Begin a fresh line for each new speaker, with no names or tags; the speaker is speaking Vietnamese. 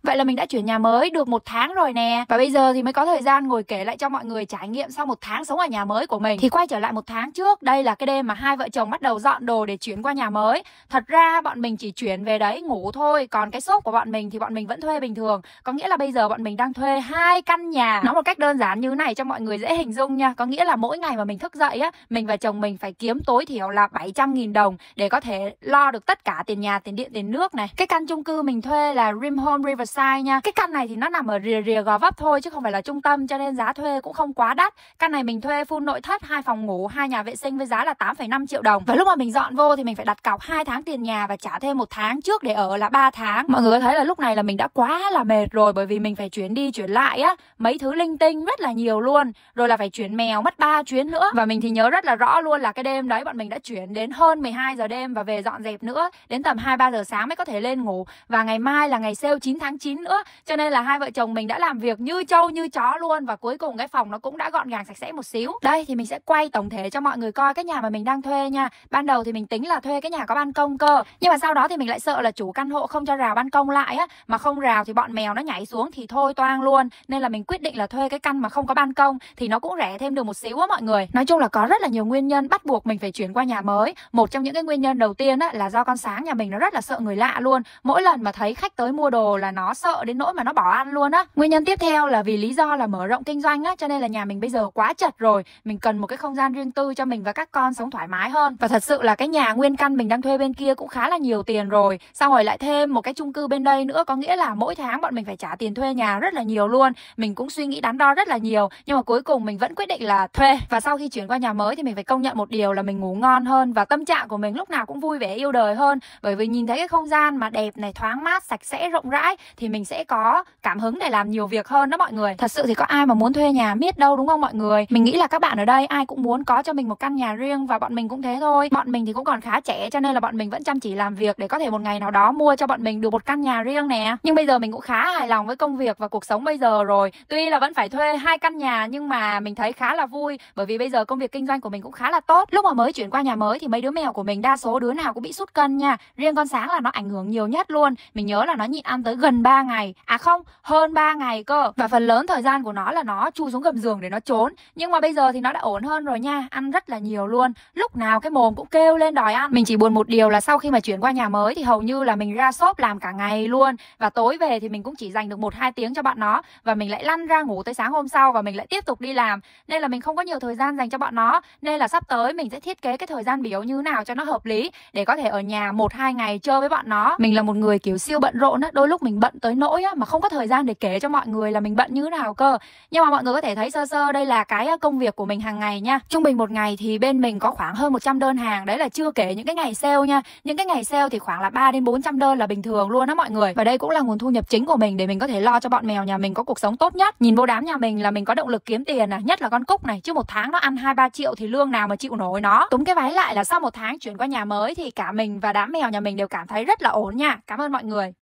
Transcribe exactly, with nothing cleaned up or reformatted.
Vậy là mình đã chuyển nhà mới được một tháng rồi nè. Và bây giờ thì mới có thời gian ngồi kể lại cho mọi người trải nghiệm sau một tháng sống ở nhà mới của mình. Thì quay trở lại một tháng trước, đây là cái đêm mà hai vợ chồng bắt đầu dọn đồ để chuyển qua nhà mới. Thật ra bọn mình chỉ chuyển về đấy ngủ thôi, còn cái shop của bọn mình thì bọn mình vẫn thuê bình thường. Có nghĩa là bây giờ bọn mình đang thuê hai căn nhà. Nói một cách đơn giản như thế này cho mọi người dễ hình dung nha. Có nghĩa là mỗi ngày mà mình thức dậy á, mình và chồng mình phải kiếm tối thiểu là bảy trăm nghìn đồng để có thể lo được tất cả tiền nhà, tiền điện, tiền nước này. Cái căn chung cư mình thuê là Rim Home Riverside nha. Cái căn này thì nó nằm ở rìa rìa Gò Vấp thôi chứ không phải là trung tâm, cho nên giá thuê cũng không quá đắt. Căn này mình thuê full nội thất, hai phòng ngủ, hai nhà vệ sinh với giá là tám phẩy năm triệu đồng. Và lúc mà mình dọn vô thì mình phải đặt cọc hai tháng tiền nhà và trả thêm một tháng trước để ở là ba tháng. Mọi người có thấy là lúc này là mình đã quá là mệt rồi, bởi vì mình phải chuyển đi chuyển lại á, mấy thứ linh tinh rất là nhiều luôn. Rồi là phải chuyển mèo mất ba chuyến nữa. Và mình thì nhớ rất là rõ luôn là cái đêm đấy bọn mình đã chuyển đến hơn mười hai giờ đêm và về dọn dẹp nữa, đến tầm hai ba giờ sáng mới có thể lên ngủ. Và ngày mai là ngày sale chín tháng chín nữa, cho nên là hai vợ chồng mình đã làm việc như trâu như chó luôn. Và cuối cùng cái phòng nó cũng đã gọn gàng sạch sẽ một xíu. Đây thì mình sẽ quay tổng thể cho mọi người coi cái nhà mà mình đang thuê nha. Ban đầu thì mình tính là thuê cái nhà có ban công cơ, nhưng mà sau đó thì mình lại sợ là chủ căn hộ không cho rào ban công lại á, mà không rào thì bọn mèo nó nhảy xuống thì thôi toang luôn. Nên là mình quyết định là thuê cái căn mà không có ban công thì nó cũng rẻ thêm được một xíu á mọi người. Nói chung là có rất là nhiều nguyên nhân bắt buộc mình phải chuyển qua nhà mới. Một trong những cái nguyên nhân đầu tiên á là do con Sáng nhà mình nó rất là sợ người lạ luôn. Mỗi lần mà thấy khách tới mua đồ là nó sợ đến nỗi mà nó bỏ ăn luôn á. Nguyên nhân tiếp theo là vì lý do là mở rộng kinh doanh á, cho nên là nhà mình bây giờ quá chật rồi. Mình cần một cái không gian riêng tư cho mình và các con sống thoải mái hơn. Và thật sự là cái nhà nguyên căn mình đang thuê bên kia cũng khá là nhiều tiền rồi. Xong rồi lại thêm một cái chung cư bên đây nữa, có nghĩa là mỗi tháng bọn mình phải trả tiền thuê nhà rất là nhiều luôn. Mình cũng suy nghĩ đắn đo rất là nhiều, nhưng mà cuối cùng mình vẫn quyết định là thuê. Và sau khi chuyển qua nhà mới thì mình phải công nhận một điều là mình ngủ ngon hơn và tâm trạng của mình lúc nào cũng vui vẻ yêu đời hơn. Bởi vì nhìn thấy cái không gian mà đẹp này, thoáng mát, sạch sẽ, rộng rãi thì mình sẽ có cảm hứng để làm nhiều việc hơn đó mọi người. Thật sự thì có ai mà muốn thuê nhà miết đâu, đúng không mọi người? Mình nghĩ là các bạn ở đây ai cũng muốn có cho mình một căn nhà riêng, và bọn mình cũng thế thôi. Bọn mình thì cũng còn khá trẻ cho nên là bọn mình vẫn chăm chỉ làm việc để có thể một ngày nào đó mua cho bọn mình được một căn nhà riêng nè. Nhưng bây giờ mình cũng khá hài lòng với công việc và cuộc sống bây giờ rồi. Tuy là vẫn phải thuê hai căn nhà nhưng mà mình thấy khá là vui, bởi vì bây giờ công việc kinh doanh của mình cũng khá là tốt. Lúc mà mới chuyển qua nhà mới thì mấy đứa mèo của mình đa số đứa nào cũng bị sút cân nha. Riêng con Sáng là nó ảnh hưởng nhiều nhất luôn. Mình nhớ là nó nhịn ăn tới gần ba ngày. À không, hơn ba ngày cơ. Và phần lớn thời gian của nó là nó chui xuống gầm giường để nó trốn. Nhưng mà bây giờ thì nó đã ổn hơn rồi nha. Ăn rất là nhiều luôn. Lúc nào cái mồm cũng kêu lên đòi ăn. Mình chỉ buồn một điều là sau khi mà chuyển qua nhà mới thì hầu như là mình ra shop làm cả ngày luôn. Và tối về thì mình cũng chỉ dành được một hai tiếng cho bọn nó. Và mình lại lăn ra ngủ tới sáng hôm sau và mình lại tiếp tục đi làm. Nên là mình không có nhiều thời gian dành cho bọn nó. Nên là sắp tới mình sẽ thiết kế cái thời gian biểu như nào cho nó hợp lý để có thể ở nhà một hai ngày chơi với bọn nó. Mình là một người kiểu siêu bận rộn á, đôi lúc mình bận tới nỗi á mà không có thời gian để kể cho mọi người là mình bận như thế nào cơ. Nhưng mà mọi người có thể thấy sơ sơ đây là cái công việc của mình hàng ngày nha. Trung bình một ngày thì bên mình có khoảng hơn một trăm đơn hàng, đấy là chưa kể những cái ngày sale nha. Những cái ngày sale thì khoảng là ba đến bốn trăm đơn là bình thường luôn đó mọi người. Và đây cũng là nguồn thu nhập chính của mình để mình có thể lo cho bọn mèo nhà mình có cuộc sống tốt nhất. Nhìn vô đám nhà mình là mình có động lực kiếm tiền nè, nhất là con Cúc này, chứ một tháng nó ăn hai ba triệu thì lương nào mà chịu nổi nó. Túm cái váy lại là sau một tháng chuyển qua nhà mới thì cả mình và đám mèo nhà mình đều cảm thấy rất là ổn nha. Cảm ơn mọi người.